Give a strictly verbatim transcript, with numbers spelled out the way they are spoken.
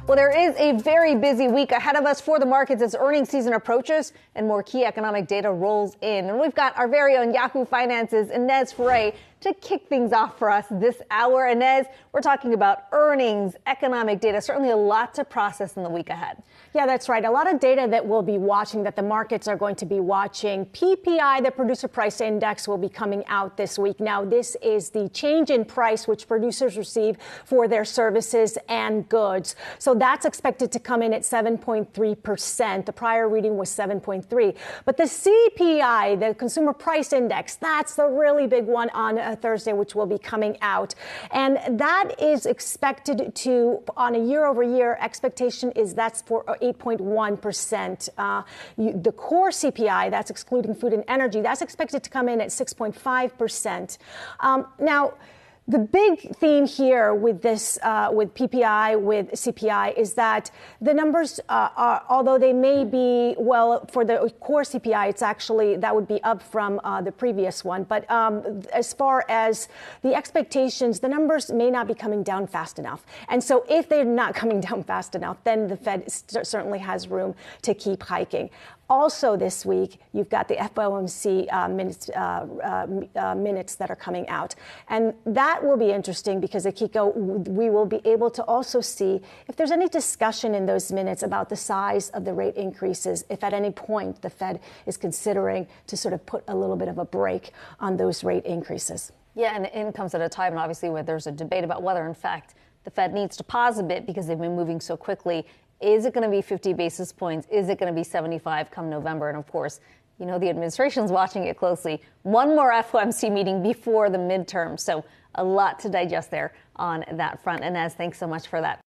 Well, there is a very busy week ahead of us for the markets as earnings season approaches and more key economic data rolls in. And we've got our very own Yahoo Finance's Inez Ferre to kick things off for us this hour. Inez, we're talking about earnings, economic data, certainly a lot to process in the week ahead. Yeah, that's right. A lot of data that we'll be watching, that the markets are going to be watching. P P I, the Producer Price Index, will be coming out this week. Now, this is the change in price which producers receive for their services and goods. So that's expected to come in at seven point three percent. The prior reading was seven point three. But the C P I, the Consumer Price Index, that's the really big one on uh, Thursday, which will be coming out. And that is expected to, on a year over year, expectation is that's for eight point one percent. Uh, you, the core C P I, that's excluding food and energy, that's expected to come in at six point five percent. Um, now, the big theme here with this, uh, with P P I, with C P I, is that the numbers uh, are, although they may be, well, for the core C P I, it's actually, that would be up from uh, the previous one. But um, as far as the expectations, the numbers may not be coming down fast enough. And so if they're not coming down fast enough, then the Fed st- certainly has room to keep hiking. Also this week, you've got the F O M C uh, minutes, uh, uh, uh, minutes that are coming out. And that will be interesting because, Akiko, we will be able to also see if there's any discussion in those minutes about the size of the rate increases, if at any point the Fed is considering to sort of put a little bit of a brake on those rate increases. Yeah, and it comes at a time, obviously, where there's a debate about whether, in fact, the Fed needs to pause a bit because they've been moving so quickly. Is it going to be fifty basis points? Is it going to be seventy-five come November? And of course, you know, the administration's watching it closely. One more F O M C meeting before the midterm. So a lot to digest there on that front. Inez, thanks so much for that.